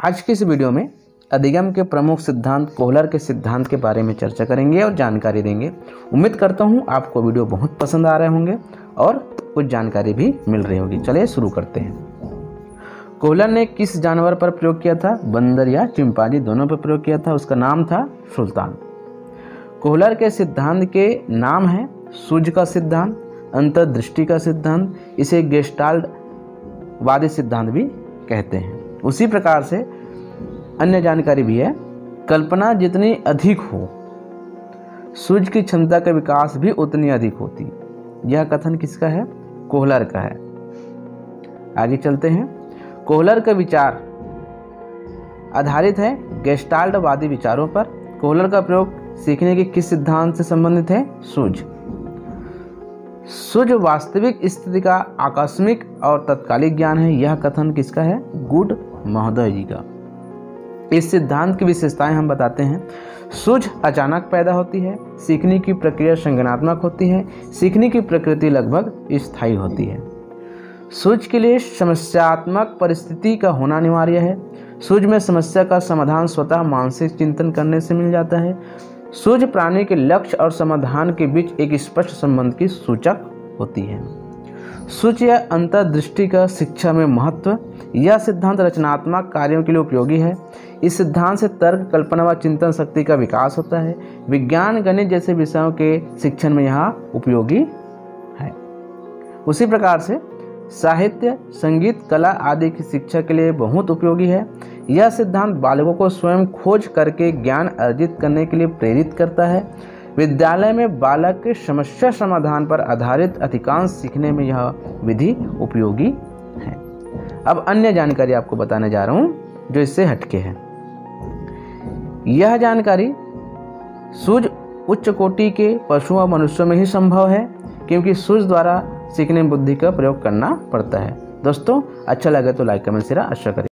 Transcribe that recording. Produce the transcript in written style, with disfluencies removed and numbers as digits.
आज की इस वीडियो में अधिगम के प्रमुख सिद्धांत कोहलर के सिद्धांत के बारे में चर्चा करेंगे और जानकारी देंगे। उम्मीद करता हूँ आपको वीडियो बहुत पसंद आ रहे होंगे और कुछ जानकारी भी मिल रही होगी। चलिए शुरू करते हैं। कोहलर ने किस जानवर पर प्रयोग किया था? बंदर या चिंपांजी दोनों पर प्रयोग किया था। उसका नाम था सुल्तान। कोहलर के सिद्धांत के नाम है सूझ का सिद्धांत, अंतर्दृष्टि का सिद्धांत, इसे गेस्टाल्ट वादी सिद्धांत भी कहते हैं। उसी प्रकार से अन्य जानकारी भी है, कल्पना जितनी अधिक हो सूझ की क्षमता का विकास भी उतनी अधिक होती। यह कथन किसका है? कोहलर का है। आगे चलते हैं। कोहलर का विचार आधारित है गेस्टाल्ट वादी विचारों पर। कोहलर का प्रयोग सीखने के किस सिद्धांत से संबंधित है? सूझ। सूझ वास्तविक स्थिति का आकस्मिक और तत्कालिक ज्ञान है। यह कथन किसका है? गुड महोदय जी का। इस सिद्धांत की विशेषताएं हम बताते हैं। सूझ अचानक पैदा होती है, सीखने की प्रक्रिया संज्ञानात्मक होती है, सीखने की प्रकृति लगभग स्थायी होती है। सूझ के लिए समस्यात्मक परिस्थिति का होना अनिवार्य है। सूझ में समस्या का समाधान स्वतः मानसिक चिंतन करने से मिल जाता है। सूझ प्राणी के लक्ष्य और समाधान के बीच एक स्पष्ट संबंध की सूचक होती है। सूझ या अंतर्दृष्टि का शिक्षा में महत्व। यह सिद्धांत रचनात्मक कार्यों के लिए उपयोगी है। इस सिद्धांत से तर्क, कल्पना व चिंतन शक्ति का विकास होता है। विज्ञान, गणित जैसे विषयों के शिक्षण में यह उपयोगी है। उसी प्रकार से साहित्य, संगीत, कला आदि की शिक्षा के लिए बहुत उपयोगी है। यह सिद्धांत बालकों को स्वयं खोज करके ज्ञान अर्जित करने के लिए प्रेरित करता है। विद्यालय में बालक के समस्या समाधान पर आधारित अधिकांश सीखने में यह विधि उपयोगी है। अब अन्य जानकारी आपको बताने जा रहा हूँ जो इससे हटके है। यह जानकारी सूझ उच्च कोटि के पशुओं और मनुष्यों में ही संभव है, क्योंकि सूझ द्वारा सीखने में बुद्धि का प्रयोग करना पड़ता है। दोस्तों, अच्छा लगे तो लाइक कमेंट शेयर अवश्य करें।